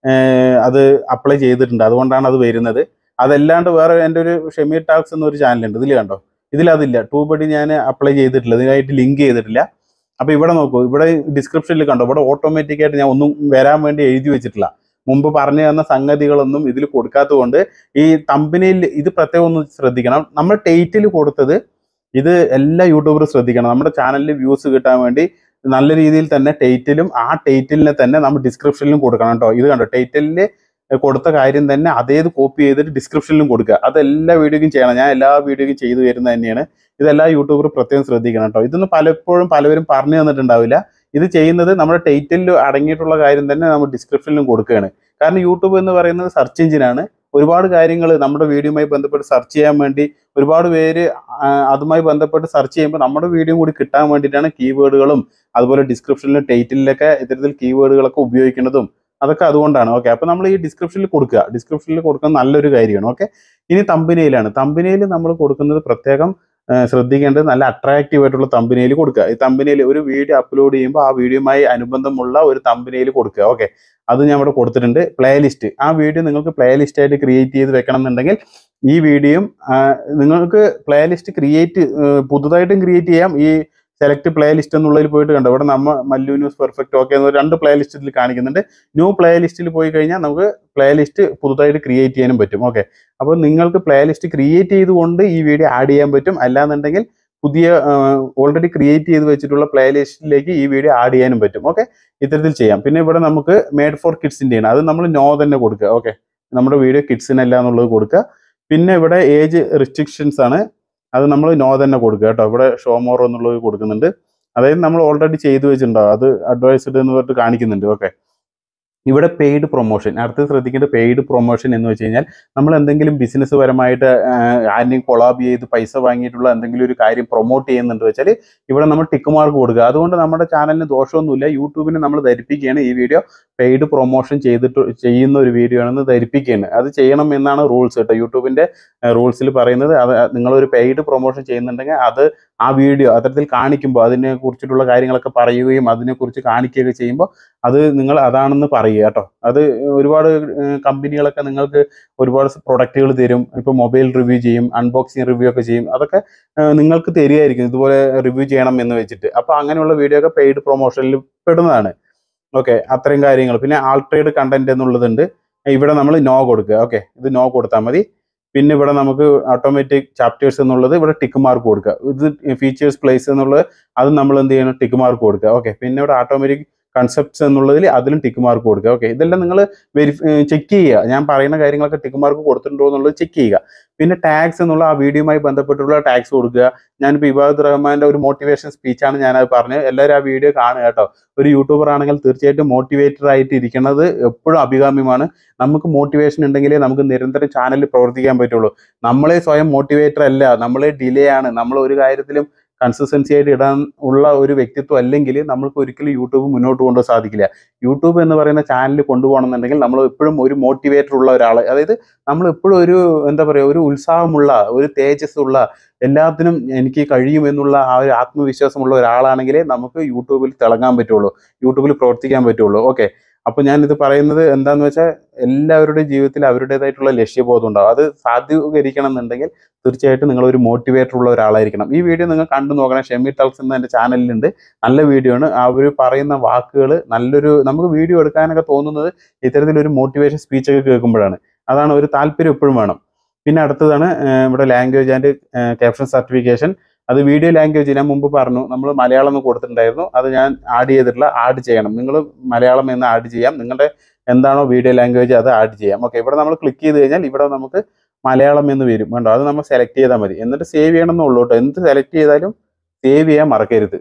അത് അപ്ലൈ ചെയ്തിട്ടുണ്ട്, അതുകൊണ്ടാണ് അത് വരുന്നത്. അതല്ലാണ്ട് വേറെ എൻ്റെ ഒരു ഷമീർ ടാക്സ് എന്നൊരു ചാനലുണ്ട്, ഇതിൽ കണ്ടോ, ഇതിലതില്ല. ടു ബെഡ് ഞാൻ അപ്ലൈ ചെയ്തിട്ടില്ല, ഇതിനായിട്ട് ലിങ്ക് ചെയ്തിട്ടില്ല. അപ്പോൾ ഇവിടെ നോക്കൂ, ഇവിടെ ഡിസ്ക്രിപ്ഷനിൽ കണ്ടോ, ഇവിടെ ഓട്ടോമാറ്റിക്കായിട്ട് ഞാൻ ഒന്നും വരാൻ വേണ്ടി എഴുതി വെച്ചിട്ടില്ല. മുമ്പ് പറഞ്ഞു തന്ന സംഗതികളൊന്നും ഇതിൽ കൊടുക്കാത്തത് കൊണ്ട് ഈ തമ്പനയിൽ ഇത് പ്രത്യേകം ഒന്ന് ശ്രദ്ധിക്കണം. നമ്മൾ ടൈറ്റിൽ കൊടുത്തത് ഇത് എല്ലാ യൂട്യൂബറും ശ്രദ്ധിക്കണം. നമ്മുടെ ചാനലിൽ വ്യൂസ് കിട്ടാൻ വേണ്ടി നല്ല രീതിയിൽ തന്നെ ടൈറ്റിലും ആ ടൈറ്റിലിനെ തന്നെ നമ്മൾ ഡിസ്ക്രിപ്ഷനിലും കൊടുക്കണം കേട്ടോ. ഇത് കണ്ടോ, ടൈറ്റിലിൽ കൊടുത്ത കാര്യം തന്നെ അതേത് കോപ്പി ചെയ്തിട്ട് ഡിസ്ക്രിപ്ഷനിലും കൊടുക്കുക. അത് എല്ലാ വീഡിയോയ്ക്കും ചെയ്യണം. ഞാൻ എല്ലാ വീഡിയോയ്ക്കും ചെയ്തു വരുന്നത് തന്നെയാണ്. ഇതെല്ലാ യൂട്യൂബറും പ്രത്യേകം ശ്രദ്ധിക്കണം കേട്ടോ. ഇതൊന്നും പലപ്പോഴും പലവരും പറഞ്ഞു തന്നിട്ടുണ്ടാവില്ല. ഇത് ചെയ്യുന്നത് നമ്മുടെ ടൈറ്റിലിൽ അടങ്ങിയിട്ടുള്ള കാര്യം തന്നെ നമ്മൾ ഡിസ്ക്രിപ്ഷനിലും കൊടുക്കുകയാണ്. കാരണം യൂട്യൂബ് എന്ന് പറയുന്നത് സെർച്ച് എഞ്ചിനാണ്. ഒരുപാട് കാര്യങ്ങൾ നമ്മുടെ വീഡിയോയുമായി ബന്ധപ്പെട്ട് സെർച്ച് ചെയ്യാൻ വേണ്ടി ഒരുപാട് പേര് അതുമായി ബന്ധപ്പെട്ട് സെർച്ച് ചെയ്യുമ്പോൾ നമ്മുടെ വീഡിയോ കൂടി കിട്ടാൻ വേണ്ടിയിട്ടാണ് കീവേഡുകളും അതുപോലെ ഡിസ്ക്രിപ്ഷനിലും ടൈറ്റിലൊക്കെ ഇത്തരത്തിൽ കീവേഡുകളൊക്കെ ഉപയോഗിക്കുന്നതും അതൊക്കെ അതുകൊണ്ടാണ്. ഓക്കെ, അപ്പോൾ നമ്മൾ ഈ ഡിസ്ക്രിപ്ഷനിൽ കൊടുക്കുക. ഡിസ്ക്രിപ്ഷനിൽ കൊടുക്കുന്നത് നല്ലൊരു കാര്യമാണ്. ഓക്കെ, ഇനി തമ്പനെയിലാണ്. തമ്പനെയിൽ നമ്മൾ കൊടുക്കുന്നത് പ്രത്യേകം ശ്രദ്ധിക്കേണ്ടത് നല്ല അട്രാക്റ്റീവ് ആയിട്ടുള്ള തമ്പനെയിൽ കൊടുക്കുക. ഈ തമ്പനെയിൽ ഒരു വീഡിയോ അപ്ലോഡ് ചെയ്യുമ്പോൾ ആ വീഡിയോയുമായി അനുബന്ധമുള്ള ഒരു തമ്പനെയിൽ കൊടുക്കുക. ഓക്കെ, അത് ഞാൻ ഇവിടെ കൊടുത്തിട്ടുണ്ട്. പ്ലേലിസ്റ്റ്, ആ വീഡിയോ നിങ്ങൾക്ക് പ്ലേലിസ്റ്റ് ആയിട്ട് ക്രിയേറ്റ് ചെയ്ത് വെക്കണം എന്നുണ്ടെങ്കിൽ ഈ വീഡിയോയും നിങ്ങൾക്ക് പ്ലേലിസ്റ്റ് ക്രിയേറ്റ് പുതുതായിട്ടും ക്രിയേറ്റ് ചെയ്യാം. ഈ സെലക്ട് പ്ലേലിസ്റ്റ് എന്നുള്ളതിൽ പോയിട്ട് കണ്ടോ, ഇവിടെ നമ്മ മല്ലു ന്യൂസ് പെർഫെക്റ്റ് ഓക്കെ എന്ന് രണ്ട് പ്ലേലിസ്റ്റിൽ കാണിക്കുന്നുണ്ട്. ന്യൂ പ്ലേലിസ്റ്റിൽ പോയി കഴിഞ്ഞാൽ നമുക്ക് പ്ലേലിസ്റ്റ് പുതുതായിട്ട് ക്രിയേറ്റ് ചെയ്യാനും പറ്റും. ഓക്കെ, അപ്പോൾ നിങ്ങൾക്ക് പ്ലേലിസ്റ്റ് ക്രിയേറ്റ് ചെയ്തുകൊണ്ട് ഈ വീഡിയോ ആഡ് ചെയ്യാൻ പറ്റും. അല്ലാന്നുണ്ടെങ്കിൽ പുതിയ ഓൾറെഡി ക്രിയേറ്റ് ചെയ്ത് വെച്ചിട്ടുള്ള പ്ലേലിസ്റ്റിലേക്ക് ഈ വീഡിയോ ആഡ് ചെയ്യാനും പറ്റും. ഓക്കെ, ഇത്തരത്തിൽ ചെയ്യാം. പിന്നെ ഇവിടെ നമുക്ക് മേഡ് ഫോർ കിഡ്സിൻ്റെയാണ്, അത് നമ്മൾ നോ തന്നെ കൊടുക്കുക. ഓക്കെ, നമ്മുടെ വീഡിയോ കിഡ്സിനല്ല എന്നുള്ളത് കൊടുക്കുക. പിന്നെ ഇവിടെ ഏജ് റിസ്ട്രിക്ഷൻസ് ആണ്, അത് നമ്മൾ നോ തന്നെ കൊടുക്കുക കേട്ടോ. ഇവിടെ ഷോ മോർ എന്നുള്ളത് കൊടുക്കുന്നുണ്ട്. അതായത് നമ്മൾ ഓൾറെഡി ചെയ്തു വെച്ചിട്ടുണ്ടാവും, അത് അഡ്വൈസ്ഡ് എന്ന് പറഞ്ഞിട്ട് കാണിക്കുന്നുണ്ട്. ഓക്കെ, ഇവിടെ പെയ്ഡ് പ്രൊമോഷൻ, അടുത്ത് ശ്രദ്ധിക്കേണ്ട പെയ്ഡ് പ്രൊമോഷൻ എന്ന് വെച്ച് കഴിഞ്ഞാൽ നമ്മൾ എന്തെങ്കിലും ബിസിനസ് പരമായിട്ട് ആരെയും കൊളാബ് ചെയ്ത് പൈസ വാങ്ങിയിട്ടുള്ള എന്തെങ്കിലും ഒരു കാര്യം പ്രൊമോട്ട് ചെയ്യുന്നുണ്ട് വെച്ചാൽ ഇവിടെ നമ്മൾ ടിക്ക് മാർക്ക് കൊടുക്കുക. അതുകൊണ്ട് നമ്മുടെ ചാനലിന് ദോഷമൊന്നുമില്ല. യൂട്യൂബിനെ നമ്മൾ ധരിപ്പിക്കുകയാണ് ഈ വീഡിയോ പെയ്ഡ് പ്രൊമോഷൻ ചെയ്തിട്ട് ചെയ്യുന്ന ഒരു വീഡിയോ ആണെന്ന് ധരിപ്പിക്കുകയാണ്. അത് ചെയ്യണം എന്നാണ് റൂൾസ് കേട്ടോ. യൂട്യൂബിൻ്റെ റൂൾസിൽ പറയുന്നത് അത് നിങ്ങളൊരു പെയ്ഡ് പ്രൊമോഷൻ ചെയ്യുന്നുണ്ടെങ്കിൽ അത് ആ വീഡിയോ അത്തരത്തിൽ കാണിക്കുമ്പോൾ അതിനെ കുറിച്ചിട്ടുള്ള കാര്യങ്ങളൊക്കെ പറയുകയും അതിനെക്കുറിച്ച് കാണിക്കുകയൊക്കെ ചെയ്യുമ്പോൾ അത് നിങ്ങൾ അതാണെന്ന് പറയുക കേട്ടോ. അത് ഒരുപാട് കമ്പനികളൊക്കെ നിങ്ങൾക്ക് ഒരുപാട് പ്രൊഡക്റ്റുകൾ തരും. ഇപ്പോൾ മൊബൈൽ റിവ്യൂ ചെയ്യും, അൺബോക്സിങ് റിവ്യൂ ഒക്കെ ചെയ്യും. അതൊക്കെ നിങ്ങൾക്ക് തരികയായിരിക്കും ഇതുപോലെ റിവ്യൂ ചെയ്യണം എന്ന് വെച്ചിട്ട്. അപ്പോൾ അങ്ങനെയുള്ള വീഡിയോ ഒക്കെ പെയ്ഡ് പ്രൊമോഷനിൽ പെടുന്നതാണ്. ഓക്കെ, അത്രയും കാര്യങ്ങൾ. പിന്നെ ആൾട്ടേഡ് കണ്ടന്റ് എന്നുള്ളതുണ്ട്. ഇവിടെ നമ്മൾ നോ കൊടുക്കുക. ഓക്കെ, ഇത് നോ കൊടുത്താൽ മതി. പിന്നെ ഇവിടെ നമുക്ക് ഓട്ടോമാറ്റിക് ചാപ്റ്റേഴ്സ് എന്നുള്ളത് ഇവിടെ ടിക്ക് മാർക്ക് കൊടുക്കുക. ഇത് ഫീച്ചേഴ്സ് പ്ലേസ് എന്നുള്ളത് അത് നമ്മൾ എന്ത് ചെയ്യണം, ടിക്ക് മാർക്ക് കൊടുക്കുക. ഓക്കെ, പിന്നെ ഇവിടെ ഓട്ടോമാറ്റിക് കൺസെപ്റ്റ്സ് എന്നുള്ളതിൽ അതിലും ടിക്ക് മാർക്ക് കൊടുക്കുക. ഓക്കെ, ഇതെല്ലാം നിങ്ങൾ വെരിഫൈ ചെക്ക് ചെയ്യുക. ഞാൻ പറയുന്ന കാര്യങ്ങളൊക്കെ ടിക്ക് മാർക്ക് കൊടുത്തിട്ടുണ്ടോ എന്നുള്ളത് ചെക്ക് ചെയ്യുക. പിന്നെ ടാഗ്സ് എന്നുള്ള ആ വീഡിയോയുമായി ബന്ധപ്പെട്ടുള്ള ടാഗ്സ് കൊടുക്കുക. ഞാനിപ്പോൾ ഇബാദുർ റഹ്മാൻ്റെ ഒരു മോട്ടിവേഷൻ സ്പീച്ചാണ് ഞാനത് പറഞ്ഞത്. എല്ലാവരും ആ വീഡിയോ കാണുക കേട്ടോ. ഒരു യൂട്യൂബർ ആണെങ്കിൽ തീർച്ചയായിട്ടും മോട്ടിവേറ്റഡ് ആയിട്ട് ഇരിക്കുന്നത് എപ്പോഴും അഭികാമ്യമാണ്. നമുക്ക് മോട്ടിവേഷൻ ഉണ്ടെങ്കിലേ നമുക്ക് നിരന്തരം ചാനലിൽ പ്രവർത്തിക്കാൻ പറ്റുള്ളൂ. നമ്മളെ സ്വയം മോട്ടിവേറ്റർ അല്ല, നമ്മളെ ഡിലേ ആണ്. നമ്മൾ ഒരു കാര്യത്തിലും കൺസിസ്റ്റൻസി ആയിട്ട് ഇടാൻ ഉള്ള ഒരു വ്യക്തിത്വം അല്ലെങ്കിൽ നമ്മൾക്ക് ഒരിക്കലും യൂട്യൂബ് മുന്നോട്ട് കൊണ്ടുപോകാൻ സാധിക്കില്ല. യൂട്യൂബ് എന്ന് പറയുന്ന ചാനൽ കൊണ്ടുപോകണമെന്നുണ്ടെങ്കിൽ നമ്മൾ എപ്പോഴും ഒരു മോട്ടിവേറ്റർ ഉള്ള ഒരാൾ, അതായത് നമ്മൾ എപ്പോഴും ഒരു എന്താ പറയുക ഒരു ഉത്സാഹമുള്ള ഒരു തേജസ്സുള്ള എല്ലാത്തിനും എനിക്ക് കഴിയുമെന്നുള്ള ആ ഒരു ആത്മവിശ്വാസമുള്ള ഒരാളാണെങ്കിലേ നമുക്ക് യൂട്യൂബിൽ തിളങ്ങാൻ പറ്റുള്ളൂ, യൂട്യൂബിൽ പ്രവർത്തിക്കാൻ പറ്റുള്ളൂ. ഓക്കെ, അപ്പോൾ ഞാനിത് പറയുന്നത് എന്താണെന്ന് വെച്ചാൽ എല്ലാവരുടെയും ജീവിതത്തിൽ അവരുടേതായിട്ടുള്ള ലക്ഷ്യബോധം ഉണ്ടാവും. അത് സാധൂകരിക്കണം എന്നുണ്ടെങ്കിൽ തീർച്ചയായിട്ടും നിങ്ങളൊരു മോട്ടിവേറ്റർ ഉള്ള ഒരാളായിരിക്കണം. ഈ വീഡിയോ നിങ്ങൾ കണ്ടു നോക്കണം. ഷെമി ടോക്സ് എന്ന എൻ്റെ ചാനലിലുണ്ട്. നല്ല വീഡിയോ ആണ്. അവർ പറയുന്ന വാക്കുകൾ നല്ലൊരു നമുക്ക് വീഡിയോ എടുക്കാനൊക്കെ തോന്നുന്നത് ഇത്തരത്തിലൊരു മോട്ടിവേഷൻ സ്പീച്ചൊക്കെ കേൾക്കുമ്പോഴാണ്. അതാണ് ഒരു താല്പര്യം എപ്പോഴും വേണം. പിന്നെ അടുത്തതാണ് ഇവിടെ ലാംഗ്വേജ് ആൻഡ് ക്യാപ്ഷൻ സർട്ടിഫിക്കേഷൻ. അത് വീഡിയോ ലാംഗ്വേജ് ഞാൻ മുമ്പ് പറഞ്ഞു, നമ്മൾ മലയാളം എന്ന് കൊടുത്തിട്ടുണ്ടായിരുന്നു. അത് ഞാൻ ആഡ് ചെയ്തിട്ടില്ല. ആഡ് ചെയ്യണം. നിങ്ങൾ മലയാളം എന്ന് ആഡ് ചെയ്യാം. നിങ്ങളുടെ എന്താണോ വീഡിയോ ലാംഗ്വേജ് അത് ആഡ് ചെയ്യാം. ഓക്കെ, ഇവിടെ നമ്മൾ ക്ലിക്ക് ചെയ്ത് കഴിഞ്ഞാൽ ഇവിടെ നമുക്ക് മലയാളം എന്ന് വരും. വേണ്ടോ, അത് നമ്മൾ സെലക്ട് ചെയ്താൽ മതി. എന്നിട്ട് സേവ് ചെയ്യണം എന്നുള്ളൂ കേട്ടോ. എന്ത് സെലക്ട് ചെയ്താലും സേവ് ചെയ്യാൻ മറക്കരുത്.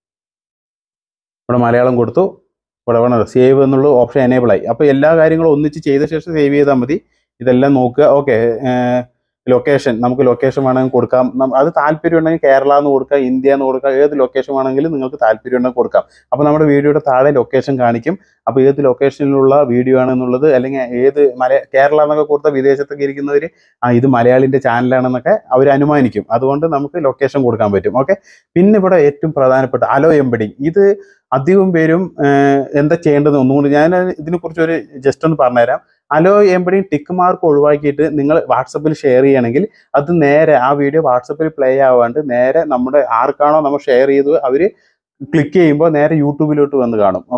ഇവിടെ മലയാളം കൊടുത്തു. ഇവിടെ വേണം സേവ് എന്നുള്ള ഓപ്ഷൻ എനേബിൾ ആയി. അപ്പോൾ എല്ലാ കാര്യങ്ങളും ഒന്നിച്ച് ചെയ്ത ശേഷം സേവ് ചെയ്താൽ മതി. ഇതെല്ലാം നോക്കുക. ഓക്കെ, ലൊക്കേഷൻ നമുക്ക് ലൊക്കേഷൻ വേണമെങ്കിൽ കൊടുക്കാം. അത് താല്പര്യം ഉണ്ടെങ്കിൽ കേരള എന്ന് കൊടുക്കുക, ഇന്ത്യ എന്ന് കൊടുക്കുക. ഏത് ലൊക്കേഷൻ വേണമെങ്കിലും നിങ്ങൾക്ക് താല്പര്യം ഉണ്ടെങ്കിൽ കൊടുക്കാം. അപ്പോൾ നമ്മുടെ വീഡിയോയുടെ താഴെ ലൊക്കേഷൻ കാണിക്കും. അപ്പോൾ ഏത് ലൊക്കേഷനിലുള്ള വീഡിയോ ആണെന്നുള്ളത്, അല്ലെങ്കിൽ ഏത് മല കേരള എന്നൊക്കെ കൊടുത്ത വിദേശത്തൊക്കെ ഇരിക്കുന്നവർ ആ ഇത് മലയാളിൻ്റെ ചാനലാണെന്നൊക്കെ അവർ അനുമാനിക്കും. അതുകൊണ്ട് നമുക്ക് ലൊക്കേഷൻ കൊടുക്കാൻ പറ്റും. ഓക്കെ, പിന്നെ ഇവിടെ ഏറ്റവും പ്രധാനപ്പെട്ട അലോ എംബഡിങ്. ഇത് അധികം പേരും എന്താ ചെയ്യേണ്ടത് ഒന്നുകൊണ്ട് ഞാൻ ഇതിനെക്കുറിച്ച് ഒരു ജസ്റ്റ് ഒന്ന് പറഞ്ഞുതരാം. അലോ എംബഡിങ് ടിക്ക് മാർക്ക് ഒഴിവാക്കിയിട്ട് നിങ്ങൾ വാട്സപ്പിൽ ഷെയർ ചെയ്യണമെങ്കിൽ അത് നേരെ ആ വീഡിയോ വാട്സപ്പിൽ പ്ലേ ആവാണ്ട് നേരെ നമ്മുടെ ആർക്കാണോ നമ്മൾ ഷെയർ ചെയ്ത് അവർ ക്ലിക്ക് ചെയ്യുമ്പോൾ നേരെ യൂട്യൂബിലോട്ട് വന്ന് കാണും. ഓക്കെ,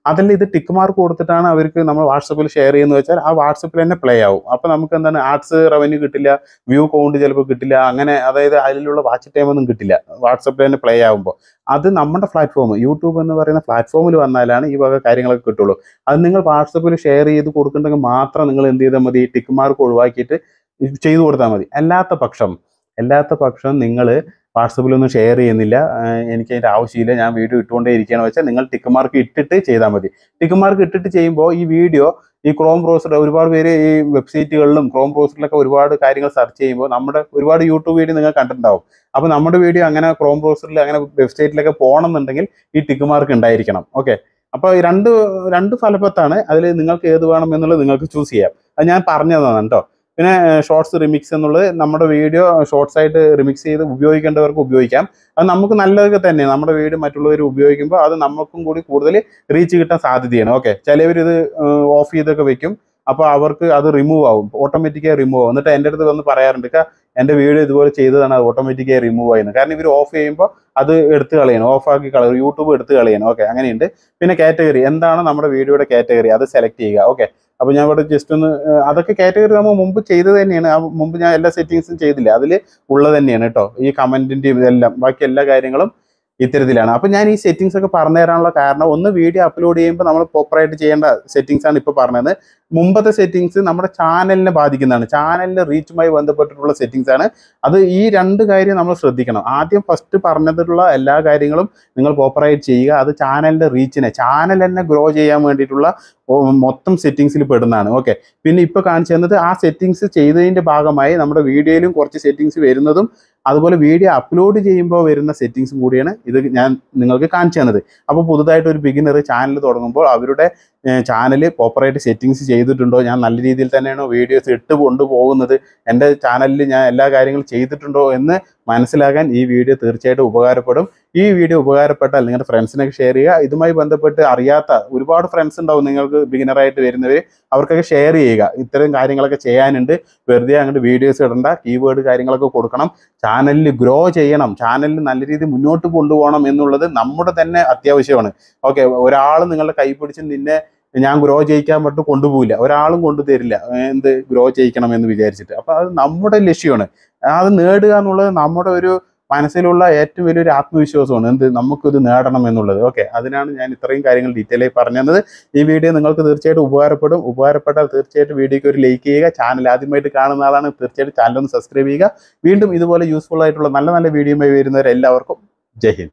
അതിൽ ഇത് ടിക്ക് മാർക്ക് കൊടുത്തിട്ടാണ് അവർക്ക് നമ്മൾ വാട്സപ്പിൽ ഷെയർ ചെയ്യുന്നത് വെച്ചാൽ ആ വാട്സപ്പിൽ തന്നെ പ്ലേ ആവും. അപ്പോൾ നമുക്ക് എന്താണ് ആഡ്സ് റവന്യൂ കിട്ടില്ല, വ്യൂ കൗണ്ട് ചിലപ്പോൾ കിട്ടില്ല, അങ്ങനെ അതായത് അതിലുള്ള വാച്ച് ടൈം ഒന്നും കിട്ടില്ല വാട്സപ്പിൽ തന്നെ പ്ലേ ആകുമ്പോൾ. അത് നമ്മുടെ പ്ലാറ്റ്ഫോം യൂട്യൂബ് എന്ന് പറയുന്ന പ്ലാറ്റ്ഫോമിൽ വന്നാലാണ് ഈ വക കാര്യങ്ങളൊക്കെ കിട്ടുള്ളൂ. അത് നിങ്ങൾ വാട്സപ്പിൽ ഷെയർ ചെയ്ത് കൊടുക്കുന്നുണ്ടെങ്കിൽ മാത്രം നിങ്ങൾ എന്ത് ചെയ്താൽ മതി, ടിക്ക് മാർക്ക് ഒഴിവാക്കിയിട്ട് ചെയ്തു കൊടുത്താൽ മതി. അല്ലാത്ത പക്ഷം അല്ലാത്ത പക്ഷം നിങ്ങൾ വാട്സപ്പിലൊന്നും ഷെയർ ചെയ്യുന്നില്ല, എനിക്ക് അതിൻ്റെ ആവശ്യമില്ല, ഞാൻ വീഡിയോ ഇട്ടുകൊണ്ടേ ഇരിക്കുകയാണെന്ന് വെച്ചാൽ നിങ്ങൾ ടിക്ക് മാർക്ക് ഇട്ടിട്ട് ചെയ്താൽ മതി. ടിക്ക് മാർക്ക് ഇട്ടിട്ട് ചെയ്യുമ്പോൾ ഈ വീഡിയോ ഈ ക്രോം ബ്രൗസർ ഒരുപാട് പേര് ഈ വെബ്സൈറ്റുകളിലും ക്രോം ബ്രൗസറിലൊക്കെ ഒരുപാട് കാര്യങ്ങൾ സെർച്ച് ചെയ്യുമ്പോൾ നമ്മുടെ ഒരുപാട് യൂട്യൂബ് വീഡിയോ നിങ്ങൾ കണ്ടിട്ടുണ്ടാവും. അപ്പോൾ നമ്മുടെ വീഡിയോ അങ്ങനെ ക്രോം ബ്രൗസറിൽ അങ്ങനെ വെബ്സൈറ്റിലൊക്കെ പോകണമെന്നുണ്ടെങ്കിൽ ഈ ടിക്ക് മാർക്ക് ഉണ്ടായിരിക്കണം. ഓക്കെ, അപ്പോൾ രണ്ട് രണ്ട് ഫലപ്പത്താണ്. അതിൽ നിങ്ങൾക്ക് ഏത് വേണം എന്നുള്ളത് നിങ്ങൾക്ക് ചൂസ് ചെയ്യാം. അത് ഞാൻ പറഞ്ഞു തന്നതാണ് കേട്ടോ. പിന്നെ ഷോർട്സ് റിമിക്സ് എന്നുള്ളത് നമ്മുടെ വീഡിയോ ഷോർട്സ് ആയിട്ട് റിമിക്സ് ചെയ്ത് ഉപയോഗിക്കേണ്ടവർക്ക് ഉപയോഗിക്കാം. അത് നമുക്ക് നല്ലതൊക്കെ തന്നെ. നമ്മുടെ വീഡിയോ മറ്റുള്ളവർ ഉപയോഗിക്കുമ്പോൾ അത് നമുക്കും കൂടി കൂടുതൽ റീച്ച് കിട്ടാൻ സാധ്യതയാണ്. ഓക്കെ, ചിലവർ ഇത് ഓഫ് ചെയ്തൊക്കെ വെക്കും, അപ്പോൾ അവർക്ക് അത് റിമൂവ് ആവും, ഓട്ടോമാറ്റിക്കായി റിമൂവ് ആവും. എന്നിട്ട് എൻ്റെ അടുത്ത് വന്ന് പറയാറുണ്ട്, എൻ്റെ വീഡിയോ ഇതുപോലെ ചെയ്തതാണ്, അത് ഓട്ടോമാറ്റിക്കായി റിമൂവ് ആയിരുന്നു. കാരണം ഇവർ ഓഫ് ചെയ്യുമ്പോൾ അത് എടുത്ത് കളയണം, ഓഫാക്കി കളയും, യൂട്യൂബ് എടുത്ത് കളയണം. ഓക്കെ, അങ്ങനെയുണ്ട്. പിന്നെ കാറ്റഗറി, എന്താണ് നമ്മുടെ വീഡിയോയുടെ കാറ്റഗറി, അത് സെലക്ട് ചെയ്യുക. ഓക്കെ, അപ്പോൾ ഞാൻ ഇവിടെ ജസ്റ്റ് ഒന്ന് അതൊക്കെ കാറ്റഗറി നമ്മൾ മുമ്പ് ചെയ്തത് തന്നെയാണ്. ആ മുമ്പ് ഞാൻ എല്ലാ സെറ്റിങ്സും ചെയ്തില്ല, അതിൽ ഉള്ളത് തന്നെയാണ് കേട്ടോ. ഈ കമൻറ്റിൻ്റെയും ഇതെല്ലാം ബാക്കി എല്ലാ കാര്യങ്ങളും ഇത്തരത്തിലാണ്. അപ്പോൾ ഞാൻ ഈ സെറ്റിങ്സ് ഒക്കെ പറഞ്ഞു തരാനുള്ള കാരണം, ഒന്ന് വീഡിയോ അപ്ലോഡ് ചെയ്യുമ്പോൾ നമ്മൾ പ്രോപ്പറായിട്ട് ചെയ്യേണ്ട സെറ്റിങ്സ് ആണ് ഇപ്പോൾ പറഞ്ഞത്. മുമ്പത്തെ സെറ്റിങ്സ് നമ്മുടെ ചാനലിനെ ബാധിക്കുന്നതാണ്, ചാനലിൻ്റെ റീച്ചുമായി ബന്ധപ്പെട്ടിട്ടുള്ള സെറ്റിങ്സ് ആണ്. അത് ഈ രണ്ട് കാര്യം നമ്മൾ ശ്രദ്ധിക്കണം. ആദ്യം ഫസ്റ്റ് പറഞ്ഞതിലുള്ള എല്ലാ കാര്യങ്ങളും നിങ്ങൾ പ്രോപ്പറായിട്ട് ചെയ്യുക. അത് ചാനലിൻ്റെ റീച്ചിനെ, ചാനൽ തന്നെ ഗ്രോ ചെയ്യാൻ വേണ്ടിയിട്ടുള്ള മൊത്തം സെറ്റിങ്സിൽ പെടുന്നതാണ്. ഓക്കെ, പിന്നെ ഇപ്പോൾ കാണിച്ചു തന്നത് ആ സെറ്റിങ്സ് ചെയ്തതിൻ്റെ ഭാഗമായി നമ്മുടെ വീഡിയോയിലും കുറച്ച് സെറ്റിങ്സ് വരുന്നതും അതുപോലെ വീഡിയോ അപ്ലോഡ് ചെയ്യുമ്പോൾ വരുന്ന സെറ്റിങ്സും കൂടിയാണ് ഇത് ഞാൻ നിങ്ങൾക്ക് കാണിച്ചു തന്നത്. അപ്പോൾ പുതുതായിട്ട് ഒരു ബിഗിനർ ചാനൽ തുടങ്ങുമ്പോൾ അവരുടെ ചാനൽ പ്രോപ്പറായിട്ട് സെറ്റിങ്സ് ചെയ്തിട്ടുണ്ടോ, ഞാൻ നല്ല രീതിയിൽ തന്നെയാണോ വീഡിയോസ് ഇട്ട് കൊണ്ടുപോകുന്നത്, എൻ്റെ ചാനലിൽ ഞാൻ എല്ലാ കാര്യങ്ങളും ചെയ്തിട്ടുണ്ടോ എന്ന് മനസ്സിലാക്കാൻ ഈ വീഡിയോ തീർച്ചയായിട്ടും ഉപകാരപ്പെടും. ഈ വീഡിയോ ഉപകാരപ്പെട്ടാൽ നിങ്ങളുടെ ഫ്രണ്ട്സിനൊക്കെ ഷെയർ ചെയ്യുക. ഇതുമായി ബന്ധപ്പെട്ട് അറിയാത്ത ഒരുപാട് ഫ്രണ്ട്സ് ഉണ്ടാവും നിങ്ങൾക്ക് ബിഗിനറായിട്ട് വരുന്നവർ, അവർക്കൊക്കെ ഷെയർ ചെയ്യുക. ഇത്തരം കാര്യങ്ങളൊക്കെ ചെയ്യാനുണ്ട്, വെറുതെ അങ്ങോട്ട് വീഡിയോസ് ഇടണ്ട, കീവേഡ് കാര്യങ്ങളൊക്കെ കൊടുക്കണം, ചാനലിൽ ഗ്രോ ചെയ്യണം, ചാനലിൽ നല്ല രീതിയിൽ മുന്നോട്ട് കൊണ്ടുപോകണം എന്നുള്ളത് നമ്മുടെ തന്നെ അത്യാവശ്യമാണ്. ഓക്കെ, ഒരാൾ നിങ്ങളുടെ കൈ പിടിച്ച് നിന്നെ ഞാൻ ഗ്രോ ചെയ്യിക്കാൻ പറ്റും കൊണ്ടുപോകില്ല, ഒരാളും കൊണ്ടു തരില്ല എന്ത് ഗ്രോ ചെയ്യിക്കണം എന്ന് വിചാരിച്ചിട്ട്. അപ്പോൾ അത് നമ്മുടെ ലക്ഷ്യമാണ്, അത് നേടുക എന്നുള്ളത് നമ്മുടെ ഒരു മനസ്സിലുള്ള ഏറ്റവും വലിയൊരു ആത്മവിശ്വാസമാണ്, എന്ത് നമുക്കിത് നേടണം എന്നുള്ളത്. ഓക്കെ, അതിനാണ് ഞാൻ ഇത്രയും കാര്യങ്ങൾ ഡീറ്റെയിൽ ആയി പറഞ്ഞു തന്നത്. ഈ വീഡിയോ നിങ്ങൾക്ക് തീർച്ചയായിട്ടും ഉപകാരപ്പെടും. ഉപകാരപ്പെട്ടാൽ തീർച്ചയായിട്ടും വീഡിയോയ്ക്ക് ഒരു ലൈക്ക് ചെയ്യുക. ചാനൽ ആദ്യമായിട്ട് കാണുന്ന ആളാണ് തീർച്ചയായിട്ടും ചാനൽ ഒന്ന് സബ്സ്ക്രൈബ് ചെയ്യുക. വീണ്ടും ഇതുപോലെ യൂസ്ഫുൾ ആയിട്ടുള്ള നല്ല നല്ല വീഡിയോയുമായി വരുന്നവരെല്ലാവർക്കും ജയ് ഹിന്ദ്.